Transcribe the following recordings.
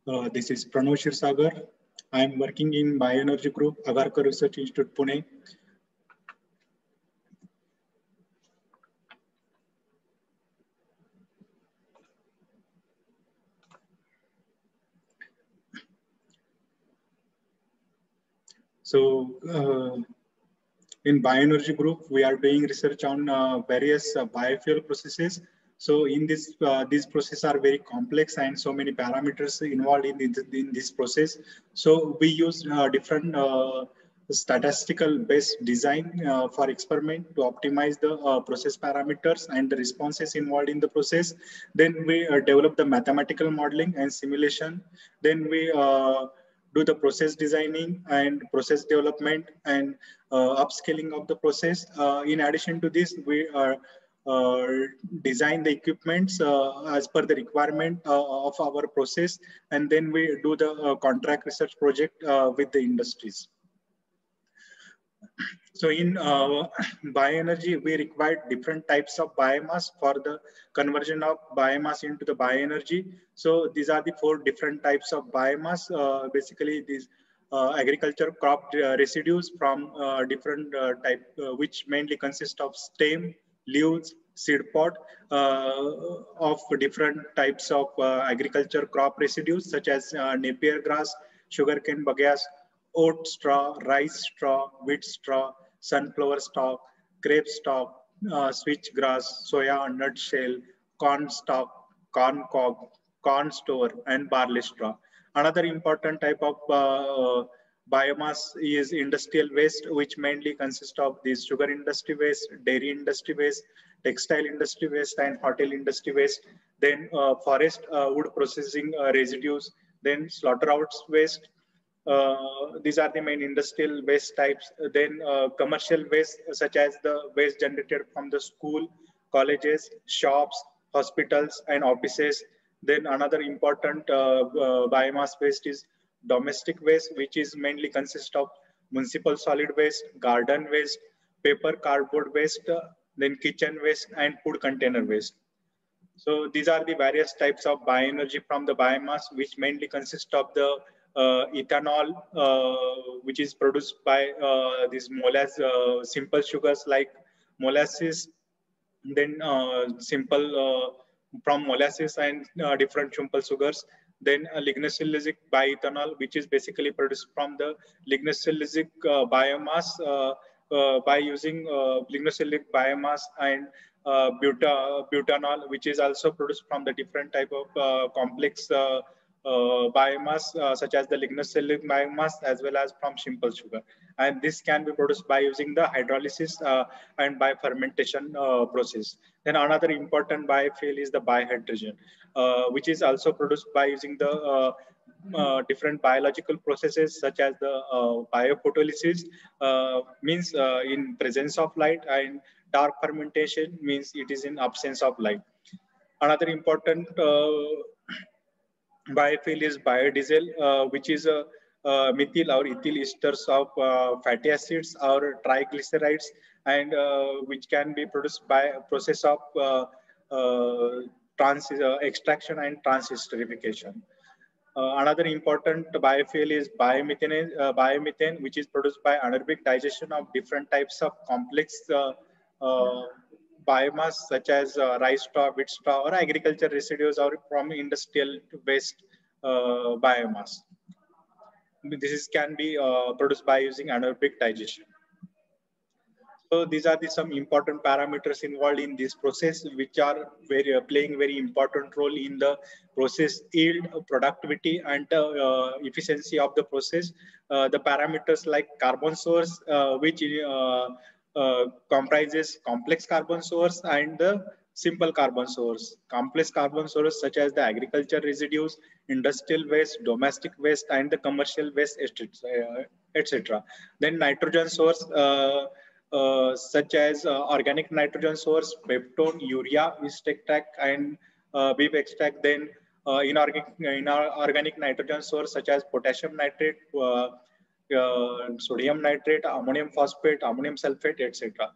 This is Pranav Shirsagar. I am working in Bioenergy Group, Agarkar Research Institute, Pune. So, in Bioenergy Group, we are doing research on various biofuel processes. So in these processes are very complex and so many parameters involved in this process. So we use different statistical based design for experiment to optimize the process parameters and the responses involved in the process. Then we develop the mathematical modeling and simulation. Then we do the process designing and process development and upscaling of the process. In addition to this, we uh, design the equipments as per the requirement of our process, and then we do the contract research project with the industries. So in bioenergy, we require different types of biomass for the conversion of biomass into the bioenergy. So these are the 4 different types of biomass. Basically, these agriculture crop residues from different type, which mainly consist of stem, leaves, seed pod of different types of agriculture crop residues, such as Napier grass, sugarcane bagasse, oat straw, rice straw, wheat straw, sunflower stalk, grape stalk, switchgrass, soya nutshell, corn stalk, corn cob, corn store, and barley straw. Another important type of biomass is industrial waste, which mainly consists of these sugar industry waste, dairy industry waste, textile industry waste, and hotel industry waste. Then forest wood processing residues, then slaughterhouse waste, these are the main industrial waste types. Then commercial waste, such as the waste generated from the school, colleges, shops, hospitals, and offices. Then another important biomass waste is domestic waste, which is mainly consist of municipal solid waste, garden waste, paper cardboard waste, then kitchen waste, and food container waste. So these are the various types of bioenergy from the biomass, which mainly consist of the ethanol, which is produced by these molasses, simple sugars like molasses, then simple from molasses and different simple sugars. Then lignocellulosic bioethanol, which is basically produced from the lignocellulosic biomass by using lignocellulosic biomass and butanol, which is also produced from the different type of complex biomass, such as the lignocellulosic biomass as well as from simple sugar. And this can be produced by using the hydrolysis and by fermentation process. Then another important biofuel is the biohydrogen, which is also produced by using the different biological processes, such as the biophotolysis, means in presence of light, and dark fermentation means it is in absence of light. Another important biofuel is biodiesel, which is a methyl or ethyl esters of fatty acids or triglycerides, and which can be produced by a process of extraction and transesterification. Another important biofuel is biomethane, which is produced by anaerobic digestion of different types of complex biomass, such as rice straw, wheat straw, or agriculture residues, or from industrial waste biomass. This can be produced by using anaerobic digestion. So these are some important parameters involved in this process, which are playing very important role in the process yield, productivity, and efficiency of the process. The parameters like carbon source, which comprises complex carbon source and the simple carbon source. Complex carbon source, such as the agriculture residues, industrial waste, domestic waste, and the commercial waste, etc. Then nitrogen source, such as organic nitrogen source, peptone, urea, yeast extract, and beef extract. Then inorganic nitrogen source, such as potassium nitrate, sodium nitrate, ammonium phosphate, ammonium sulfate, etc.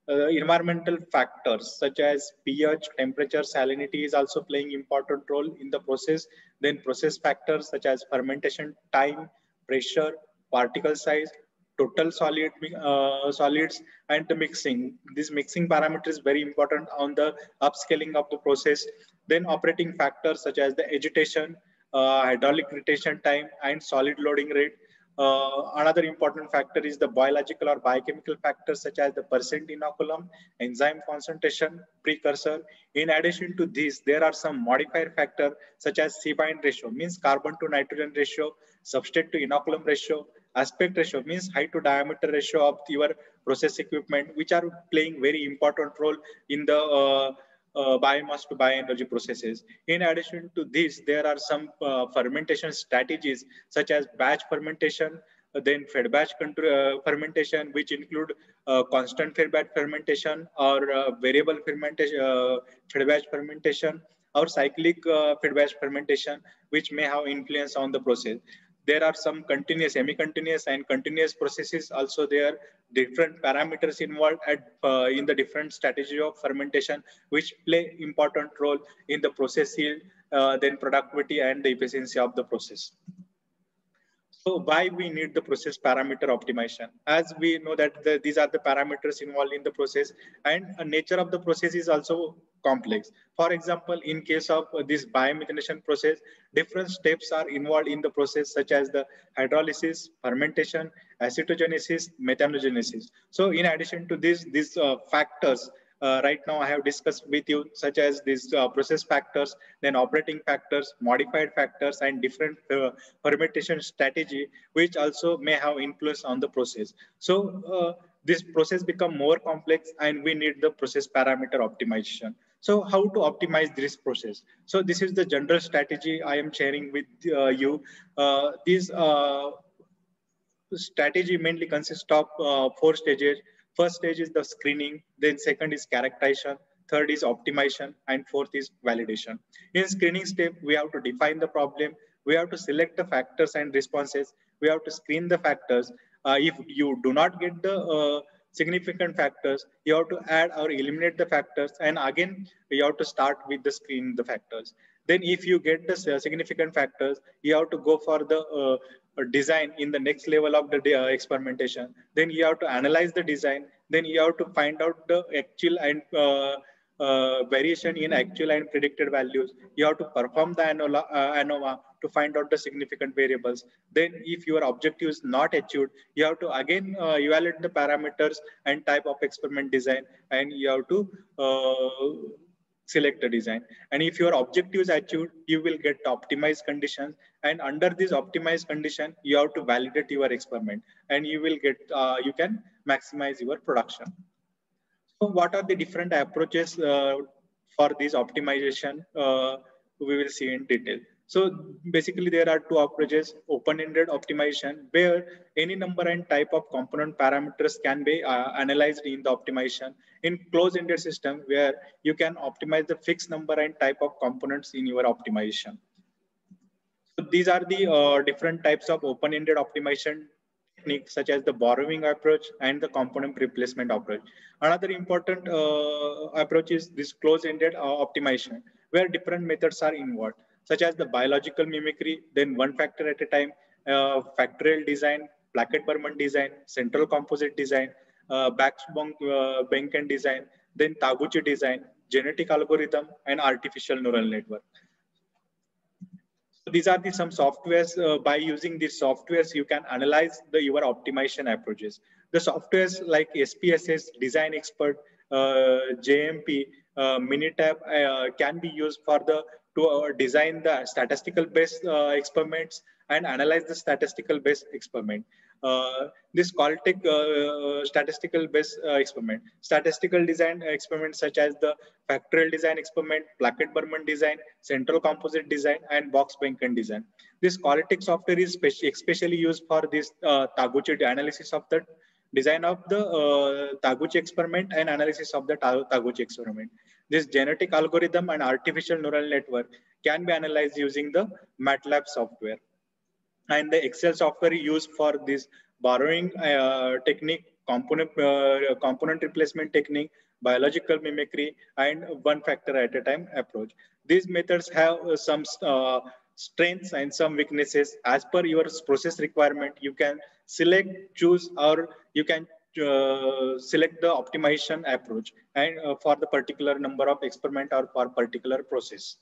Environmental factors such as pH, temperature, salinity is also playing important role in the process. Then process factors such as fermentation time, pressure, particle size, total solids, and the mixing. This mixing parameter is very important on the upscaling of the process. Then operating factors such as the agitation, hydraulic rotation time, and solid loading rate. Another important factor is the biological or biochemical factors such as the percent inoculum, enzyme concentration, precursor. In addition to these, there are some modifier factors such as C-bind ratio, means carbon to nitrogen ratio, substrate to inoculum ratio, aspect ratio, means height to diameter ratio of your process equipment, which are playing very important role in the biomass to bioenergy processes. In addition to this, there are some fermentation strategies such as batch fermentation, then fed batch fermentation, which include constant fed batch fermentation or variable fermentation, fed batch fermentation, or cyclic fed batch fermentation, which may have influence on the process. There are some continuous, semi-continuous, and continuous processes. Also, there are different parameters involved in the different strategy of fermentation, which play important role in the process yield, then productivity and the efficiency of the process. So why we need the process parameter optimization? As we know that these are the parameters involved in the process, and nature of the process is also complex. For example, in case of this biomethanation process, different steps are involved in the process such as the hydrolysis, fermentation, acetogenesis, methanogenesis. So in addition to this, these factors right now I have discussed with you, such as these process factors, then operating factors, modified factors, and different fermentation strategy, which also may have influence on the process. So this process become more complex and we need the process parameter optimization. So how to optimize this process? So this is the general strategy I am sharing with you. This strategy mainly consists of 4 stages. First stage is the screening, then second is characterization, third is optimization, and fourth is validation. In screening step, we have to define the problem, we have to select the factors and responses, we have to screen the factors. If you do not get the significant factors, you have to add or eliminate the factors, and again you have to start with the screen the factors. Then if you get the significant factors, you have to go for the design in the next level of the experimentation. Then you have to analyze the design, then you have to find out the actual and variation in actual and predicted values. You have to perform the ANOVA to find out the significant variables. Then if your objective is not achieved, you have to again evaluate the parameters and type of experiment design, and you have to select a design. And if your objective is achieved, you will get optimized conditions, and under this optimized condition you have to validate your experiment, and you will get you can maximize your production. So what are the different approaches for this optimization? We will see in detail. So basically there are two approaches: open-ended optimization, where any number and type of component parameters can be analyzed in the optimization. In closed-ended system, where you can optimize the fixed number and type of components in your optimization. So these are the different types of open-ended optimization techniques, such as the borrowing approach and the component replacement approach. Another important approach is this closed-ended optimization, where different methods are involved, such as the biological mimicry, then one factor at a time, factorial design, Plackett-Burman design, central composite design, Bax-Benken design, then Taguchi design, genetic algorithm, and artificial neural network. So these are some softwares. By using these softwares, you can analyze your optimization approaches. The softwares like SPSS, Design Expert, JMP, Minitab can be used for to design the statistical based experiments and analyze the statistical based experiment. This Caltech statistical based experiment, statistical design experiments such as the factorial design experiment, Plackett-Burman design, central composite design, and Box-Benken design. This Caltech software is especially used for this Taguchi analysis of the design of the Taguchi experiment and analysis of the Taguchi experiment. This genetic algorithm and artificial neural network can be analyzed using the MATLAB software. And the Excel software used for this borrowing technique component replacement technique, biological mimicry, and one factor at a time approach. These methods have some strengths and some weaknesses. As per your process requirement, you can select, choose, or you can select the optimization approach and for the particular number of experiment or for particular process.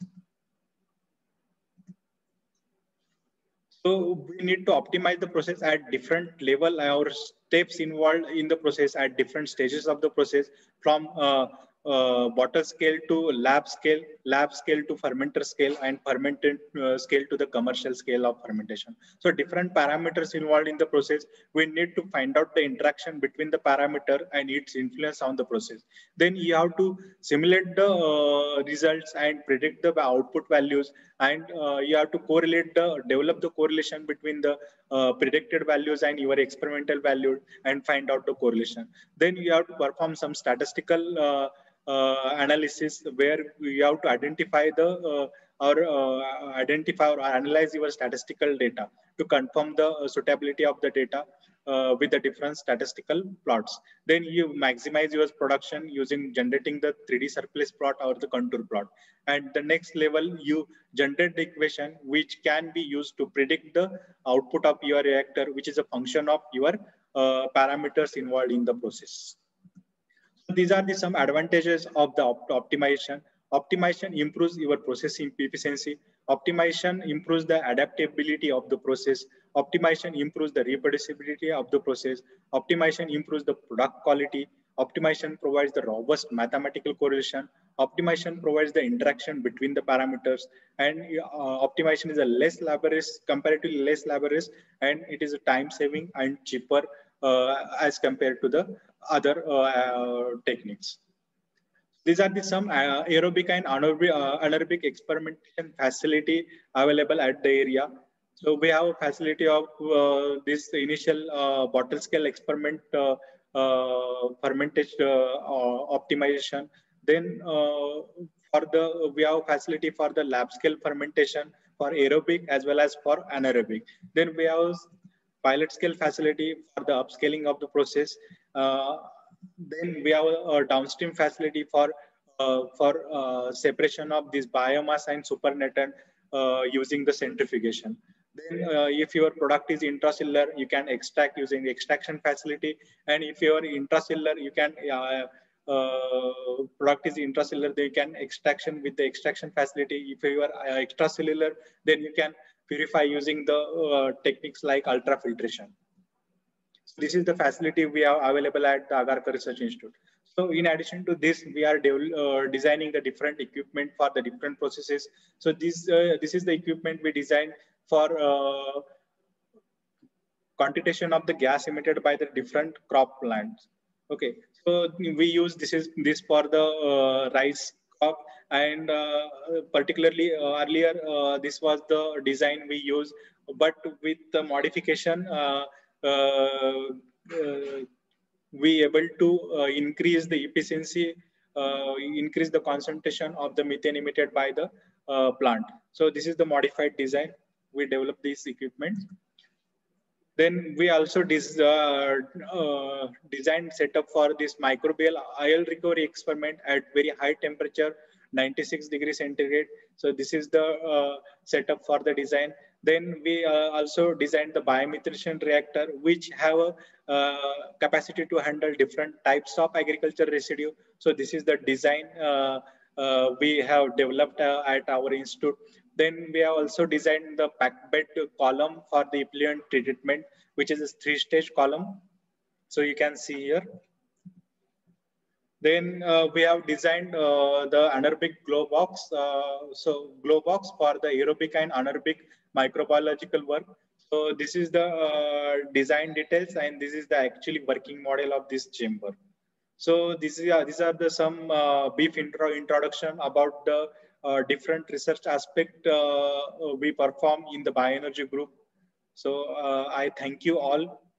So we need to optimize the process at different level or steps involved in the process at different stages of the process, from bottle scale to lab scale to fermenter scale, and fermented scale to the commercial scale of fermentation. So different parameters involved in the process. We need to find out the interaction between the parameter and its influence on the process. Then you have to simulate the results and predict the output values, and you have to develop the correlation between the predicted values and your experimental value and find out the correlation. Then you have to perform some statistical analysis where you have to identify the identify or analyze your statistical data to confirm the suitability of the data with the different statistical plots. Then you maximize your production using generating the 3D surface plot or the contour plot. And the next level, you generate the equation which can be used to predict the output of your reactor, which is a function of your parameters involved in the process. So these are some advantages of the optimization. Optimization improves your processing efficiency. Optimization improves the adaptability of the process. Optimization improves the reproducibility of the process. Optimization improves the product quality. Optimization provides the robust mathematical correlation. Optimization provides the interaction between the parameters, and optimization is a less laborious, comparatively less laborious, and it is a time saving and cheaper as compared to the other techniques. These are some aerobic and anaerobic experimentation facility available at the area. So we have a facility of this initial bottle scale experiment fermentation optimization. Then we have facility for the lab scale fermentation for aerobic as well as for anaerobic. Then we have pilot scale facility for the upscaling of the process. Then we have a downstream facility for separation of this biomass and supernatant using the centrifugation. Then if your product is intracellular, you can extract using the extraction facility. And if your intracellular, you can product is intracellular, they can extraction with the extraction facility. If you are extracellular, then you can purify using the techniques like ultrafiltration. So this is the facility we have available at the Agarkar Research Institute. So in addition to this, we are designing the different equipment for the different processes. So this is the equipment we designed for quantitation of the gas emitted by the different crop plants. Okay, so we use this for the rice crop, and particularly earlier this was the design we use, but with the modification we able to increase the efficiency, increase the concentration of the methane emitted by the plant. So this is the modified design. We developed this equipment. Then we also designed setup for this microbial oil recovery experiment at very high temperature, 96 degrees centigrade. So this is the setup for the design. Then we also designed the biomethylation reactor, which have a capacity to handle different types of agriculture residue. So this is the design we have developed at our institute. Then we have also designed the packed bed column for the effluent treatment, which is a 3-stage column. So you can see here. Then we have designed the anaerobic glow box. So glow box for the aerobic and anaerobic microbiological work. So this is the design details, and this is the actually working model of this chamber. So these are the some brief introduction about the different research aspect we perform in the bioenergy group. So I thank you all